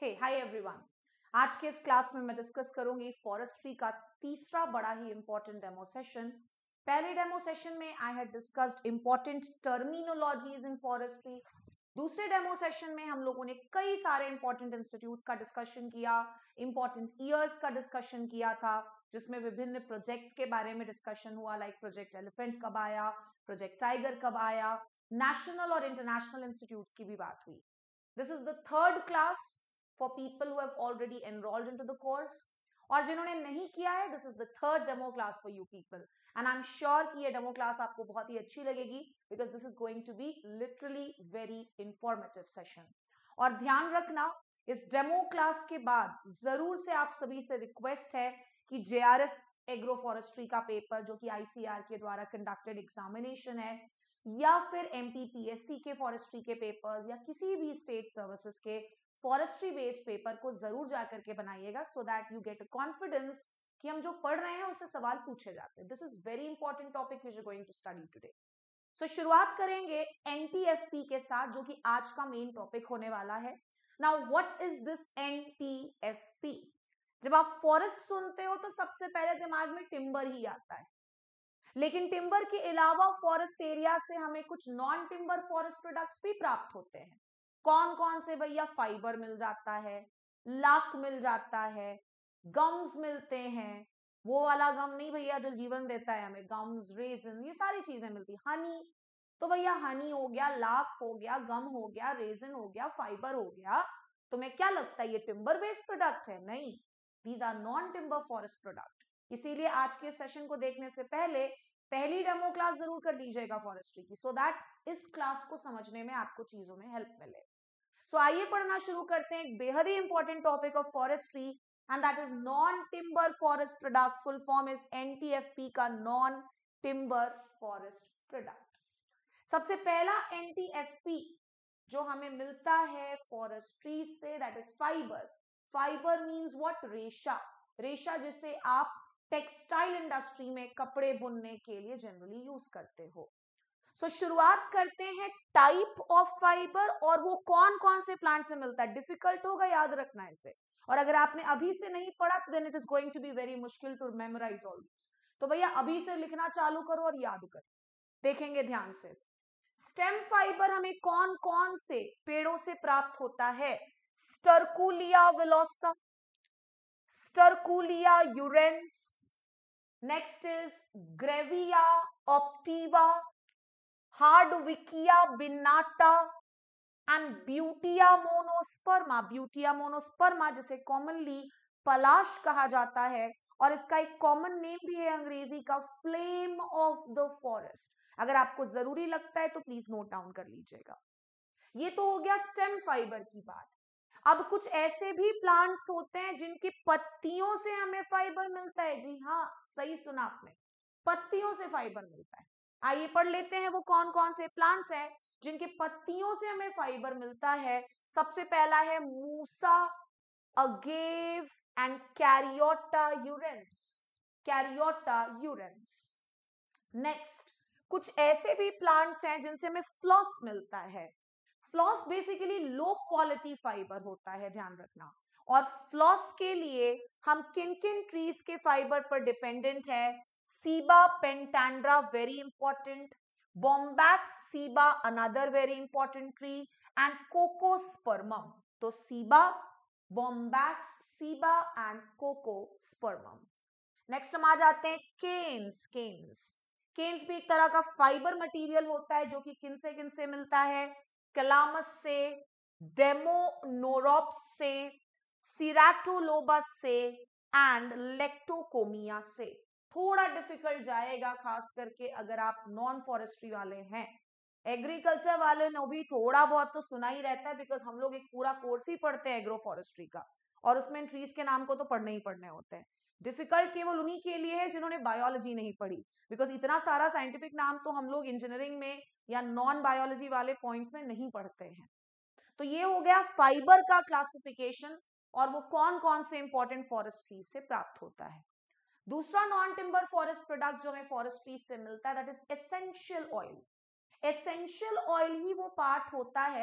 Hi everyone. आज के इस क्लास में मैं डिस्कस करूंगी फॉरेस्ट्री का तीसरा बड़ा ही इंपॉर्टेंट डेमो सेशन। पहले डेमो सेशन में I had discussed important terminologies in forestry. दूसरे डेमो सेशन में हम लोगों ने कई सारे इंपॉर्टेंट इंस्टीट्यूट्स का डिस्कशन किया, इंपॉर्टेंट ईयर्स का डिस्कशन किया था, जिसमें विभिन्न प्रोजेक्ट्स के बारे में डिस्कशन हुआ, लाइक प्रोजेक्ट एलिफेंट कब आया, प्रोजेक्ट टाइगर कब आया, नेशनल और इंटरनेशनल इंस्टीट्यूट्स की भी बात हुई। This is the third class for people who have already enrolled into the course, और जिन्होंने नहीं किया है, this is the third demo class for you people, and I'm sure कि ये demo class आपको बहुत ही अच्छी लगेगी because this is going to be literally very informative session। और ध्यान रखना, इस डेमो क्लास के बाद जरूर से आप सभी से रिक्वेस्ट है कि JRF एग्रो फॉरेस्ट्री का पेपर, जो कि ICR के द्वारा कंडक्टेड एग्जामिनेशन है, या फिर MPPSC के फॉरेस्ट्री के पेपर्स, या किसी भी स्टेट सर्विसेज के फॉरेस्ट्री बेस्ड पेपर को जरूर जाकर के बनाइएगा, so that you get confidence कि हम जो पढ़ रहे हैं उससे सवाल पूछे जाते हैं। This is very important topic which we are going to study today. सो शुरुआत करेंगे NTFP के साथ, जो कि आज का मेन टॉपिक होने वाला है। Now what is this NTFP? जब आप फॉरेस्ट सुनते हो तो सबसे पहले दिमाग में टिम्बर ही आता है, लेकिन टिम्बर के अलावा फॉरेस्ट एरिया से हमें कुछ नॉन टिम्बर फॉरेस्ट प्रोडक्ट्स भी प्राप्त होते हैं। कौन कौन से भैया? फाइबर मिल जाता है, लाख मिल जाता है, गम्स मिलते हैं, वो वाला गम नहीं भैया जो जीवन देता है हमें, गम्स, रेजन, ये सारी चीजें मिलती। हनी, तो भैया हनी हो गया, लाख हो गया, गम हो गया, रेजन हो गया, फाइबर हो गया। तुम्हें क्या लगता है ये टिम्बर बेस्ड प्रोडक्ट है? नहीं, these are non timber forest product. इसीलिए आज के सेशन को देखने से पहले पहली डेमो क्लास जरूर कर दीजिएगा फॉरेस्ट्री की, सो दैट इस क्लास को समझने में आपको चीजों में हेल्प मिले। सो आइए पढ़ना शुरू करते हैं एक बेहद ही important topic of forestry, and that is non timber forest product. Full form is NTFP का नॉन टिम्बर फॉरेस्ट प्रोडक्ट। सबसे पहला NTFP जो हमें मिलता है फॉरेस्ट्री से, that is fibre. Fibre means what? रेशा। रेशा जिसे आप टेक्सटाइल इंडस्ट्री में कपड़े बुनने के लिए जनरली यूज करते हो। सो शुरुआत करते हैं टाइप ऑफ फाइबर, और वो कौन कौन से प्लांट से मिलता है। डिफिकल्ट होगा याद रखना इसे, और अगर आपने अभी से नहीं पढ़ा तो then it is going to be very मुश्किल टू मेमोराइज ऑल दिस। तो भैया अभी से लिखना चालू करो और याद करो। देखेंगे ध्यान से, स्टेम फाइबर हमें कौन कौन से पेड़ों से प्राप्त होता है? Sterculia villosa, Sterculia urens, next is Grewia optiva, Hardwickia binata, and Butea monosperma. Butea monosperma जिसे कॉमनली पलाश कहा जाता है, और इसका एक कॉमन नेम भी है अंग्रेजी का, फ्लेम ऑफ द फॉरेस्ट। अगर आपको जरूरी लगता है तो प्लीज नोट डाउन कर लीजिएगा। ये तो हो गया स्टेम फाइबर की बात। अब कुछ ऐसे भी प्लांट्स होते हैं जिनकी पत्तियों से हमें फाइबर मिलता है। जी हाँ, सही सुना आपने, पत्तियों से फाइबर मिलता है। आइए पढ़ लेते हैं वो कौन कौन से प्लांट्स हैं जिनके पत्तियों से हमें फाइबर मिलता है। सबसे पहला है Musa, agave and Caryota urens. Caryota urens. Next, कुछ ऐसे भी प्लांट्स हैं जिनसे हमें फ्लॉस मिलता है। Floss basically low quality fibre होता है, ध्यान रखना। और फ्लॉस के लिए हम किन किन ट्रीज के फाइबर पर डिपेंडेंट है? Ceiba pentandra, very important, Bombax ceiba, another very important tree, and Cochlospermum. तो Ceiba, Bombax ceiba and Cochlospermum. Next हम आ जाते हैं केन्स। केन्स भी एक तरह का फाइबर मटेरियल होता है, जो कि किन से मिलता है? कैलामस से, डेमोनोरॉप्स से, सिराटोलोबस से, एंड लेक्टोकोमिया से। थोड़ा डिफिकल्ट जाएगा, खास करके अगर आप नॉन फॉरेस्ट्री वाले हैं। एग्रीकल्चर वाले ने भी थोड़ा बहुत तो सुना ही रहता है, बिकॉज हम लोग एक पूरा कोर्स ही पढ़ते हैं एग्रो फॉरेस्ट्री का, और उसमें ट्रीज के नाम को तो पढ़ने ही पढ़ने होते हैं। डिफिकल्ट केवल उन्हीं के लिए है जिन्होंने बायोलॉजी नहीं पढ़ी, बिकॉज इतना सारा साइंटिफिक नाम तो हम लोग इंजीनियरिंग में या नॉन बायोलॉजी वाले पॉइंट्स में नहीं पढ़ते हैं। तो ये हो गया फाइबर का क्लासिफिकेशन, और वो कौन कौन से इंपॉर्टेंट फॉरेस्ट ट्रीज से प्राप्त होता है। दूसरा नॉन टिम्बर फॉरेस्ट प्रोडक्ट जो हमें फॉरेस्ट ट्रीज से मिलता है, that is essential oil. Essential oil ही वो पार्ट होता है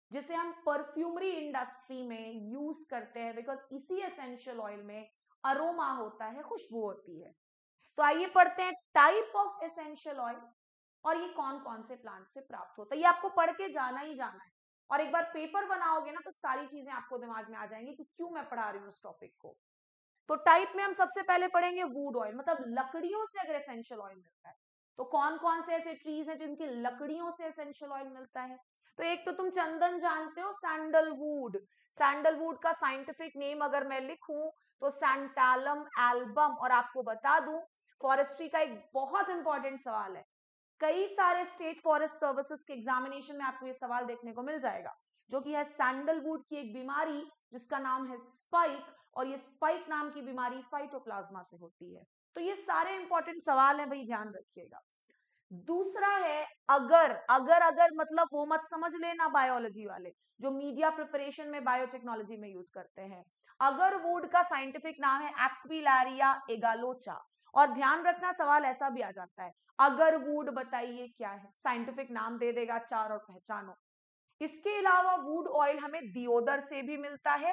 जिसे हम परफ्यूमरी इंडस्ट्री में यूज करते हैं, बिकॉज इसी एसेंशियल ऑयल में अरोमा होता है, खुशबू होती है। तो आइए पढ़ते हैं टाइप ऑफ एसेंशियल ऑयल और ये कौन कौन से प्लांट से प्राप्त होता है। ये आपको पढ़ के जाना ही जाना है, और एक बार पेपर बनाओगे ना तो सारी चीजें आपको दिमाग में आ जाएंगी कि क्यों मैं पढ़ा रही हूँ उस टॉपिक को। तो टाइप में हम सबसे पहले पढ़ेंगे वुड ऑयल, मतलब लकड़ियों से अगर एसेंशियल ऑयल मिलता है तो कौन कौन से ऐसे ट्रीज हैं जिनकी लकड़ियों से एसेंशियल ऑयल मिलता है। तो एक तो तुम चंदन जानते हो, सैंडलवुड। सैंडलवुड का साइंटिफिक नेम अगर मैं लिखूं तो सैंटालम एल्बम। और आपको बता दूं, फॉरेस्ट्री का एक बहुत इंपॉर्टेंट सवाल है, कई सारे स्टेट फॉरेस्ट सर्विसेज के एग्जामिनेशन में आपको ये सवाल देखने को मिल जाएगा, जो कि है सैंडलवुड की एक बीमारी जिसका नाम है स्पाइक, और ये स्पाइक नाम की बीमारी फाइटोप्लाज्मा से होती है। तो ये सारे इंपॉर्टेंट सवाल हैं भाई, ध्यान रखिएगा। दूसरा है अगर। अगर अगर मतलब वो मत समझ लेना बायोलॉजी वाले जो मीडिया प्रिपरेशन में बायोटेक्नोलॉजी में यूज करते हैं। अगर वुड का साइंटिफिक नाम है एक्विलैरिया एगालोचा। और ध्यान रखना सवाल ऐसा भी आ जाता है, अगर वुड बताइए क्या है, साइंटिफिक नाम दे देगा चार और पहचानो। इसके अलावा वुड ऑयल हमें दियोदर से भी मिलता है।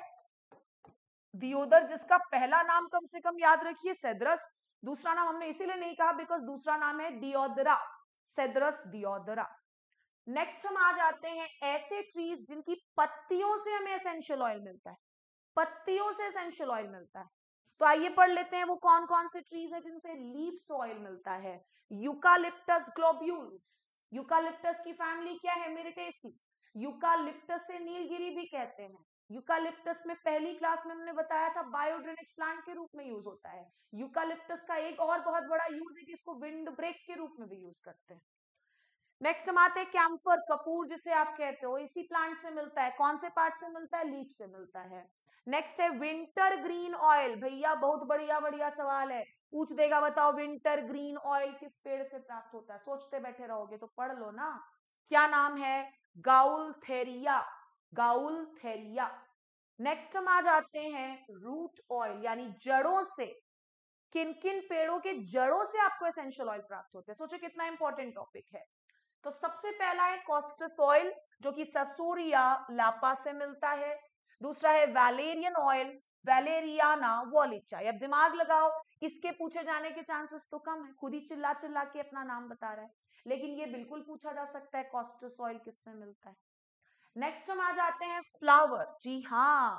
दियोदर जिसका पहला नाम कम से कम याद रखिए सेद्रस, दूसरा नाम हमने इसीलिए नहीं कहा बिकॉज दूसरा नाम है दियोदरा, सेद्रस दियोदरा। नेक्स्ट हम आ जाते हैं ऐसे ट्रीज जिनकी पत्तियों से हमें एसेंशियल ऑयल मिलता है। पत्तियों से एसेंशियल ऑयल मिलता है, तो आइए पढ़ लेते हैं वो कौन कौन से ट्रीज है जिनसे लीव्स ऑयल मिलता है। Eucalyptus globulus. यूकालिप्टस की फैमिली क्या है, मिरिटेसी। यूकालिप्टस से नीलगिरी भी कहते हैं। यूकालिप्टस में पहली क्लास में हमने बताया था बायोड्रेनेज प्लांट के रूप में यूज होता है। यूकालिप्टस का एक और बहुत बड़ा यूज है कि इसको विंड ब्रेक के रूप में भी यूज करते हैं। नेक्स्ट हम आते हैं कैम्फर, कपूर जिसे आप कहते हो, इसी प्लांट से मिलता है। कौन से पार्ट से मिलता है, लीफ से मिलता है। नेक्स्ट है विंटर ग्रीन ऑयल। भैया बहुत बढ़िया बढ़िया सवाल है, पूछ देगा बताओ विंटर ग्रीन ऑयल किस पेड़ से प्राप्त होता है। सोचते बैठे रहोगे तो पढ़ लो ना, क्या नाम है, गाउलथेरिया। गाउलथेरिया। नेक्स्ट हम आ जाते हैं रूट ऑयल, यानी जड़ों से। किन किन पेड़ों के जड़ों से आपको एसेंशियल ऑयल प्राप्त होते हैं, सोचो कितना इंपॉर्टेंट टॉपिक है। तो सबसे पहला है कॉस्टस ऑयल जो कि ससुर या लापा से मिलता है। दूसरा है वैलेरियन ऑयल, वैलेरियाना वॉलिचा। अब दिमाग लगाओ, इसके पूछे जाने के चांसेस तो कम है, खुद ही चिल्ला चिल्ला के अपना नाम बता रहा है, लेकिन ये बिल्कुल पूछा जा सकता है कॉस्टस ऑयल किससे मिलता है। नेक्स्ट हम आ जाते हैं फ्लावर। जी हाँ,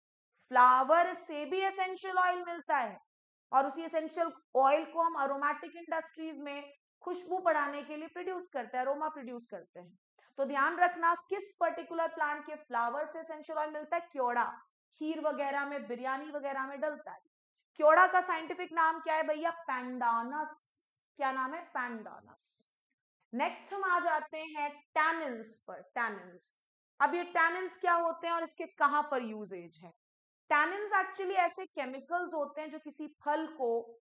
फ्लावर से भी एसेंशियल ऑयल मिलता है, और उसी एसेंशियल ऑयल को हम अरोमेटिक इंडस्ट्रीज में खुशबू बढ़ाने के लिए प्रोड्यूस करते हैं, अरोमा प्रोड्यूस करते हैं। तो ध्यान रखना किस पर्टिकुलर प्लांट के फ्लावर से एसेंशियल ऑयल मिलता है, क्योड़ा। खीर वगैरह में, बिरयानी वगैरह में डलता है। क्योड़ा का साइंटिफिक नाम क्या है भैया, पैंडानस। क्या नाम है, पैंडानस। नेक्स्ट हम आ जाते हैं टैनिन्स पर। टैनिन्स, अब ये टैनिन्स क्या होते हैं और इसके कहां पर यूजेज है। टैनिन्स एक्चुअली ऐसे केमिकल्स होते हैं जो किसी फल को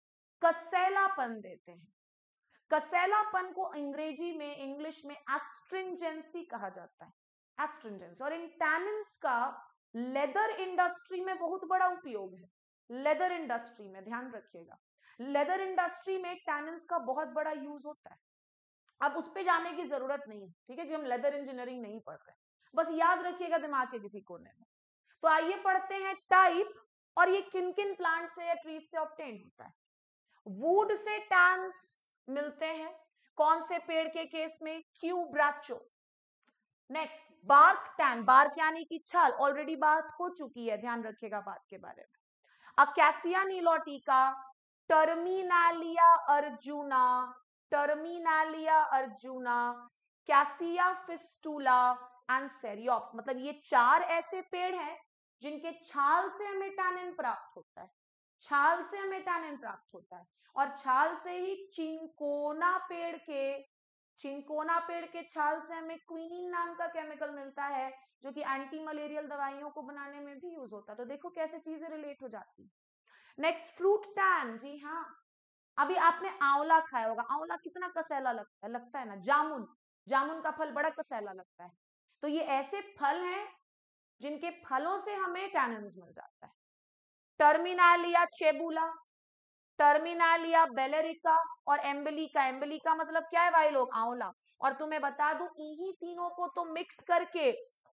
कसैलापन देते हैं। कसैलापन को अंग्रेजी में, इंग्लिश में एस्ट्रिंजेंसी कहा जाता है, एस्ट्रिंजेंसी। और इन टैनिन्स का लेदर इंडस्ट्री में बहुत बड़ा उपयोग है। लेदर इंडस्ट्री में ध्यान रखिएगा, लेदर इंडस्ट्री में टैनिन्स का बहुत बड़ा यूज होता है। अब उस पे जाने की जरूरत नहीं है, ठीक है, कि हम लेदर इंजीनियरिंग नहीं पढ़ रहे, बस याद रखिएगा दिमाग के किसी कोने में। तो आइए पढ़ते हैं टाइप, और ये किन किन प्लांट से या ट्रीज से ऑब्टेन होता है। वुड से टैन्स मिलते हैं, कौन से पेड़ के केस में, quebracho. Next bark tan, bark यानी कि छाल, ऑलरेडी बात हो चुकी है, ध्यान रखिएगा बात के बारे में। Acacia nilotica, Terminalia arjuna, Terminalia arjuna, Cassia fistula and Ceriops. मतलब ये चार ऐसे पेड़ हैं जिनके छाल से हमें टैनिन प्राप्त होता है, छाल से हमें टैनिन प्राप्त होता है। और छाल से ही चिंकोना पेड़ के, चिंकोना पेड़ के छाल से हमें क्विनिन नाम का केमिकल मिलता है जो कि एंटी मलेरियल दवाइयों को बनाने में भी यूज होता है। तो देखो कैसे चीजें रिलेट हो जाती है। नेक्स्ट फ्रूट टैन, जी हाँ, अभी आपने आंवला खाया होगा, आंवला कितना कसैला लगता है ना। जामुन, जामुन का फल बड़ा कसैला लगता है। तो ये ऐसे फल हैं जिनके फलों से हमें टैनिन्स मिल जाता है। टर्मिनालिया चेबुला, टर्मिनालिया बेलेरिका और एम्बेलिका। एम्बेलिका मतलब क्या है भाई लोग, आंवला। और तुम्हें बता दूं इन्हीं तीनों को तो मिक्स करके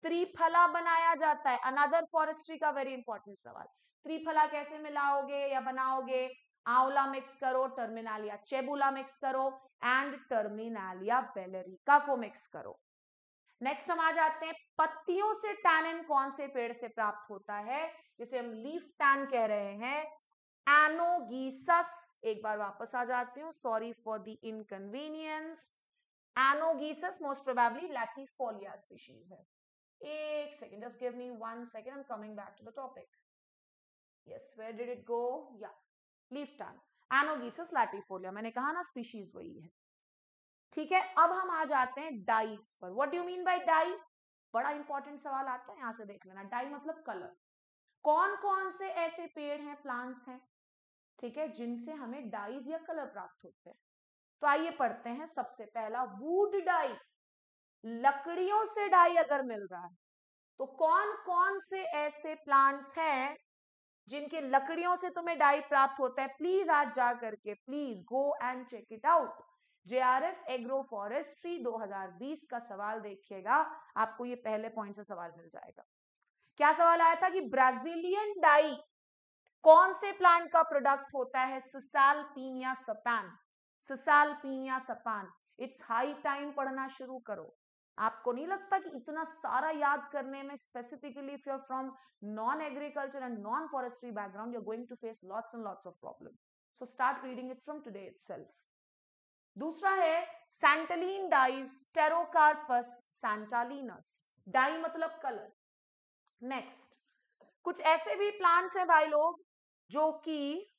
त्रिफला बनाया जाता है, अनदर फॉरेस्ट्री का वेरी इंपॉर्टेंट सवाल। त्रिफला कैसे मिलाओगे या बनाओगे? आंवला मिक्स करो, टर्मिनालिया चेबुला मिक्स करो एंड टर्मिनालिया बेलेरिका को मिक्स करो। नेक्स्ट हम आ जाते हैं, पत्तियों से टैनिन कौन से पेड़ से प्राप्त होता है, जिसे हम लीफ टैन कह रहे हैं? एनोगीसस। एक बार वापस आ जाती हूँ, sorry for the inconvenience. Anogeissus most probably latifolia species है। एक second, just give me 1 second, I am coming back to the topic. Yes, where did it go? या लीफ टैन, एनोगीसस लैटिफोलिया, मैंने कहा ना स्पीशीज वही है। ठीक है, अब हम आ जाते हैं डाइस पर। What do you mean by dye? बड़ा इंपॉर्टेंट सवाल आता है, यहां से देख लेना। डाई मतलब कलर। कौन कौन से ऐसे पेड़ हैं, प्लांट्स हैं, ठीक है, जिनसे हमें डाइज या कलर प्राप्त होते हैं? तो आइए पढ़ते हैं। सबसे पहला वुड डाई, लकड़ियों से डाई अगर मिल रहा है तो कौन कौन से ऐसे प्लांट्स हैं जिनके लकड़ियों से तुम्हें डाई प्राप्त होता है? प्लीज आज जा करके please go and check it out. JRF agro forestry 2020 का सवाल देखिएगा, आपको ये पहले पॉइंट से सवाल मिल जाएगा। क्या सवाल आया था कि ब्राजीलियन डाई कौन से प्लांट का प्रोडक्ट होता है? Caesalpinia sappan, Caesalpinia sappan. It's high time पढ़ना शुरू करो। आपको नहीं लगता कि इतना सारा याद करने में, specifically if you are from non agriculture and non forestry background, you are going to face lots and lots of problem. So start reading it from today itself. दूसरा है santalin dyes, Pterocarpus santalinus. Dye मतलब colour. Next, कुछ ऐसे भी plants हैं भाई लोग जो कि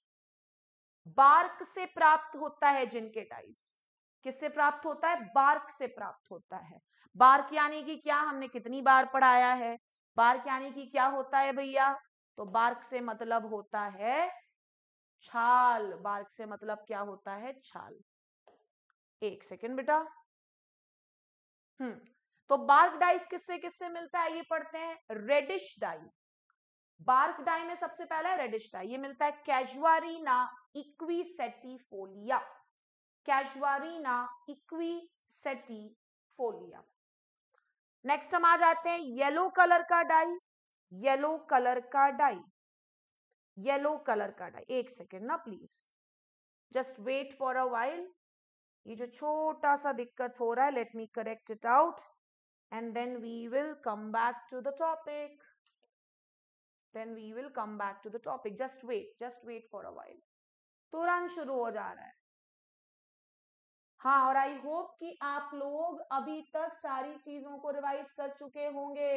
बार्क से प्राप्त होता है, जिनके डाइज किससे प्राप्त होता है? बार्क से प्राप्त होता है। बार्क यानी कि क्या, हमने कितनी बार पढ़ाया है? बार्क यानी कि क्या होता है भैया? तो बार्क से मतलब होता है छाल। बार्क से मतलब क्या होता है? छाल। एक सेकेंड बेटा। तो बार्क डाइस किससे किससे मिलता है, ये पढ़ते हैं। रेडिश डाई, बार्क डाई में सबसे पहला है रेडिश डाई, ये मिलता है कैजुआरीना इक्विसेटिफोलिया, कैजुआरीना इक्विसेटिफोलिया। नेक्स्ट हम आ जाते हैं येलो कलर का डाई, येलो कलर का डाई, येलो कलर का डाई। एक सेकेंड ना please, just wait for a while. ये जो छोटा सा दिक्कत हो रहा है, let me correct it out and then we will come back to the topic, then we will come back to the topic, just wait for a while। तुरंत शुरू हो जा रहा है। हाँ, और आई होप कि आप लोग अभी तक सारी चीजों को रिवाइज कर चुके होंगे।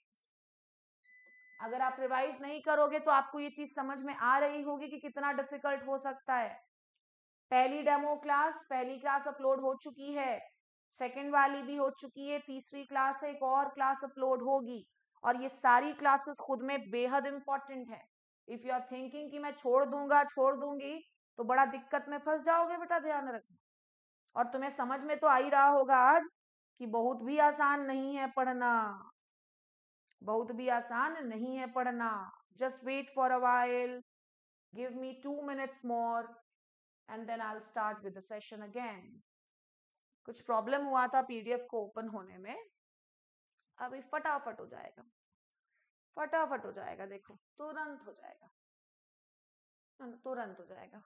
अगर आप रिवाइज नहीं करोगे तो आपको ये चीज समझ में आ रही होगी कि कितना डिफिकल्ट हो सकता है। पहली क्लास अपलोड हो चुकी है, सेकंड वाली भी हो चुकी है, तीसरी क्लास है, एक और क्लास अपलोड होगी, और ये सारी क्लासेस खुद में बेहद इंपॉर्टेंट है। इफ यू आर थिंकिंग कि मैं छोड़ दूंगा, छोड़ दूंगी, तो बड़ा दिक्कत में फंस जाओगे बेटा, ध्यान रखना। और तुम्हें समझ में तो आ ही रहा होगा आज कि बहुत भी आसान नहीं है पढ़ना, बहुत भी आसान नहीं है पढ़ना। Just wait for a while, give me 2 minutes more and then I'll start with the session again। कुछ प्रॉब्लम हुआ था पीडीएफ को ओपन होने में, अभी फटाफट हो जाएगा, फटाफट हो जाएगा, देखो तुरंत हो जाएगा, तुरंत हो जाएगा।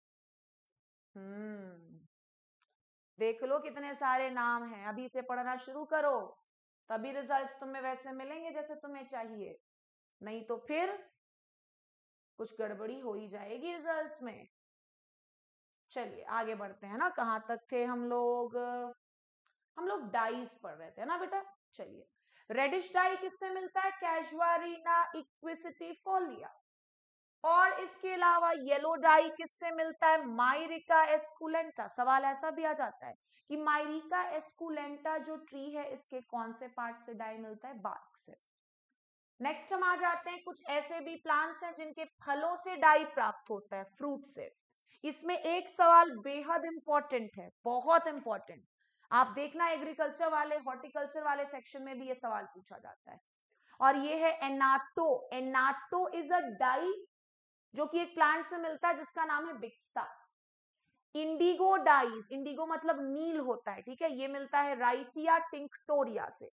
देख लो कितने सारे नाम हैं, अभी से पढ़ना शुरू करो, तभी रिजल्ट्स तुम्हें वैसे मिलेंगे जैसे तुम्हें चाहिए, नहीं तो फिर कुछ गड़बड़ी हो ही जाएगी रिजल्ट्स में। चलिए आगे बढ़ते हैं ना, कहाँ तक थे हम लोग डाइस पढ़ रहे थे ना बेटा। चलिए, रेडिश डाई किससे मिलता है? कैजुआरीना इक्विसेटिफोलिया। और इसके अलावा येलो डाई किससे मिलता है? Myrica esculenta. सवाल ऐसा भी आ जाता है कि माइरिका एस्कुलेंटा जो ट्री है, इसके कौन से पार्ट से डाई मिलता है? बार्क से। नेक्स्ट हम आ जाते हैं, कुछ ऐसे भी प्लांट्स हैं जिनके फलों से डाई प्राप्त होता है, फ्रूट से। इसमें एक सवाल बेहद इंपॉर्टेंट है, बहुत इंपॉर्टेंट। आप देखना एग्रीकल्चर वाले, हॉर्टिकल्चर वाले सेक्शन में भी ये सवाल पूछा जाता है, और ये है एनाटो। एनाटो इज अ डाई जो कि एक प्लांट से मिलता है जिसका नाम है बिक्सा। इंडिगो डाइज, इंडिगो मतलब नील होता है, ठीक है, ये मिलता है राइटिया टिंक्टोरिया से।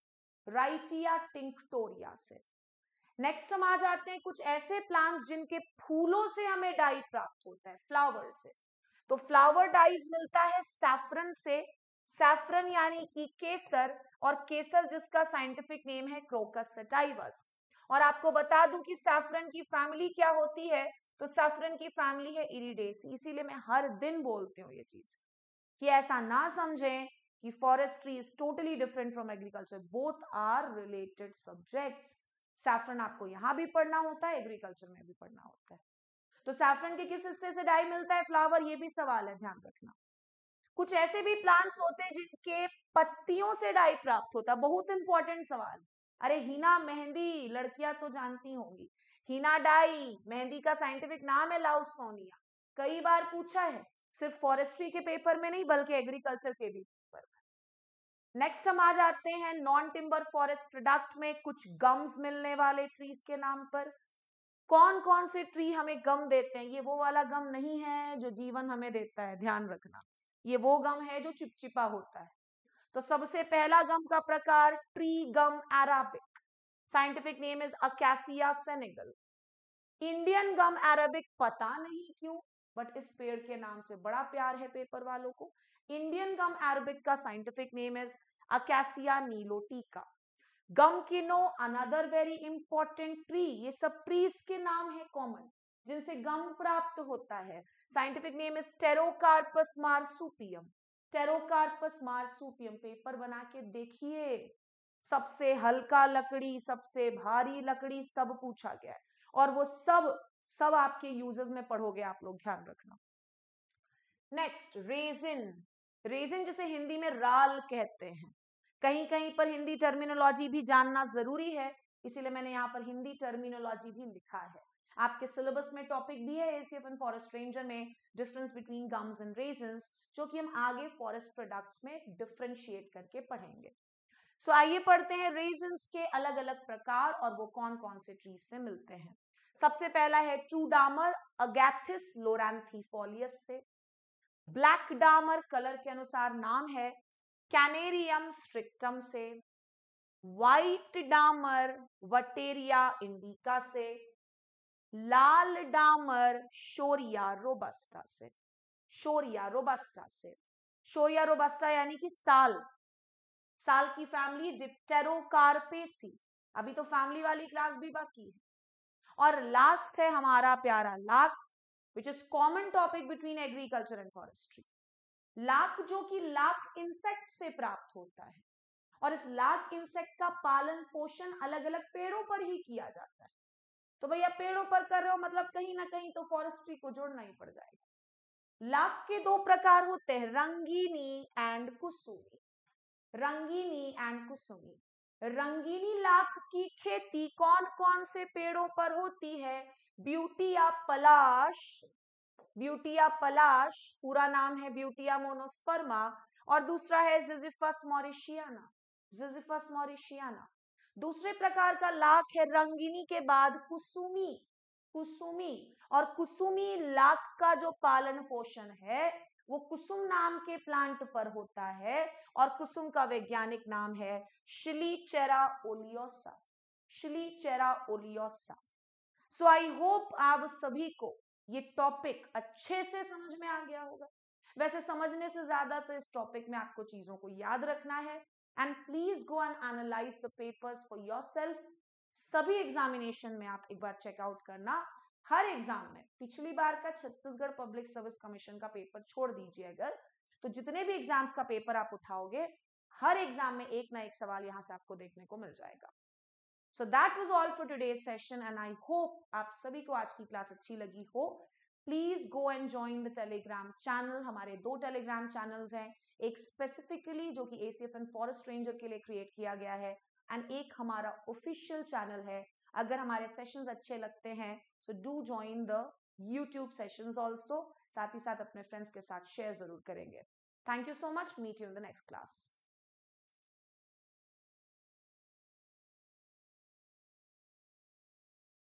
राइटिया टिंक्टोरिया से। नेक्स्ट हम आ जाते हैं कुछ ऐसे प्लांट्स जिनके फूलों से हमें डाई प्राप्त होता है, फ्लावर से। तो फ्लावर डाइज मिलता है सैफरन से, सैफरन यानी कि केसर, और केसर जिसका साइंटिफिक नेम है क्रोकस सटाइवस। और आपको बता दूं कि सैफरन की फैमिली क्या होती है, तो सैफरन की फैमिली है इरिडेसी। इसीलिए मैं हर दिन बोलती हूँ ये चीज कि ऐसा ना समझें कि forestry is totally different from agriculture, both are related subjects. Saffron आपको यहां भी पढ़ना होता है, एग्रीकल्चर में भी पढ़ना होता है। तो सैफरन के किस हिस्से से डाई मिलता है, फ्लावर, ये भी सवाल है, ध्यान रखना। कुछ ऐसे भी प्लांट्स होते हैं जिनके पत्तियों से डाई प्राप्त होता है, बहुत इंपॉर्टेंट सवाल। अरे हिना मेहंदी लड़कियां तो जानती होंगी, हिना डाई, मेहंदी का साइंटिफिक नाम है लाउसोनिया। कई बार पूछा है, सिर्फ फॉरेस्ट्री के पेपर में नहीं बल्कि एग्रीकल्चर के भी पेपर में। नेक्स्ट हम आ जाते हैं नॉन टिम्बर फॉरेस्ट प्रोडक्ट में कुछ गम्स मिलने वाले ट्रीज के नाम पर। कौन कौन से ट्री हमें गम देते हैं, ये वो वाला गम नहीं है जो जीवन हमें देता है, ध्यान रखना, ये वो गम है जो चिपचिपा होता है। तो सबसे पहला गम का प्रकार tree gum Arabic, scientific name is Acacia senegal. Indian gum Arabic पता नहीं क्यों, बट इस पेड़ के नाम से बड़ा प्यार है पेपर वालों को। इंडियन गम अरेबिक का scientific name is Acacia nilotica. Gum kino another very important tree, ये सब ट्रीज के नाम है कॉमन जिनसे गम प्राप्त होता है। Scientific name is Pterocarpus marsupium. Pterocarpus marsupium, paper बना के देखिए, सबसे हल्का लकड़ी, सबसे भारी लकड़ी, सब पूछा गया है, और वो सब आपके यूजेस में पढ़ोगे आप लोग, ध्यान रखना। नेक्स्ट रेजिन, रेजिन जिसे हिंदी में राल कहते हैं। कहीं कहीं पर हिंदी टर्मिनोलॉजी भी जानना जरूरी है, इसीलिए मैंने यहाँ पर हिंदी टर्मिनोलॉजी भी लिखा है। आपके सिलेबस में टॉपिक भी है एसीएफ एंड फॉरेस्ट रेंजर में, difference between gums and resins, जो कि हम आगे फॉरेस्ट प्रोडक्ट्स में डिफरेंशिएट करके पढ़ेंगे। सो आइए पढ़ते हैं रेजिन्स के अलग अलग प्रकार और वो कौन कौन से ट्रीज से मिलते हैं। सबसे पहला है ट्रू डामर, अगैथिस लोरैंथीफोलियस से। ब्लैक डामर कलर के अनुसार नाम है कैनेरियम स्ट्रिक्टम से। व्हाइट डामर वटेरिया इंडिका से। लाल डामर शोरिया रोबस्टा से, शोरिया रोबस्टा से। शोरिया रोबस्टा यानी कि साल, साल की फैमिली डिप्टेरोकार्पेसी। अभी तो फैमिली वाली क्लास भी बाकी है। और लास्ट है हमारा प्यारा lac, which is common topic between agriculture and forestry. Lac जो कि लाख इंसेक्ट से प्राप्त होता है, और इस लाख इंसेक्ट का पालन पोषण अलग अलग पेड़ों पर ही किया जाता है। तो भैया पेड़ों पर कर रहे हो मतलब कहीं ना कहीं तो फॉरेस्ट्री को जोड़ना ही पड़ जाएगा। लाख के दो प्रकार होते हैं, rangeeni and kusumi. Rangeeni and kusumi. Rangeeni lac की खेती कौन कौन से पेड़ों पर होती है, ब्यूटिया पलाश, ब्यूटिया पलाश पूरा नाम है ब्यूटिया मोनोस्पर्मा, और दूसरा है जिजिफस मॉरिशियाना, जिजिफस मॉरिशियाना। दूसरे प्रकार का लाख है रंगीनी के बाद कुसुमी, कुसुमी। और कुसुमी लाख का जो पालन पोषण है वो कुसुम नाम के प्लांट पर होता है, और कुसुम का वैज्ञानिक नाम है शिलीचेरा ओलियोसा, शिलीचेरा ओलियोसा। सो आई होप आप सभी को ये टॉपिक अच्छे से समझ में आ गया होगा। वैसे समझने से ज्यादा तो इस टॉपिक में आपको चीजों को याद रखना है, and please go and analyse the papers for yourself. सभी एग्जामिनेशन में आप एक बार चेकआउट करना, हर एग्जाम में। पिछली बार का छत्तीसगढ़ पब्लिक सर्विस कमीशन का पेपर छोड़ दीजिए अगर, तो जितने भी एग्जाम्स का पेपर आप उठाओगे हर एग्जाम में एक ना एक सवाल यहां से आपको देखने को मिल जाएगा। So that was all for today's session and I hope आप सभी को आज की क्लास अच्छी लगी हो। Please go and join the Telegram channel। हमारे 2 Telegram channels हैं, एक स्पेसिफिकली जो कि ACF एंड फॉरेस्ट रेंजर के लिए क्रिएट किया गया है, एंड एक हमारा ऑफिशियल चैनल है। अगर हमारे सेशंस अच्छे लगते हैं so do join the YouTube sessions also। साथ ही साथ अपने फ्रेंड्स के साथ शेयर जरूर करेंगे। Thank you so much, meet you in the next class।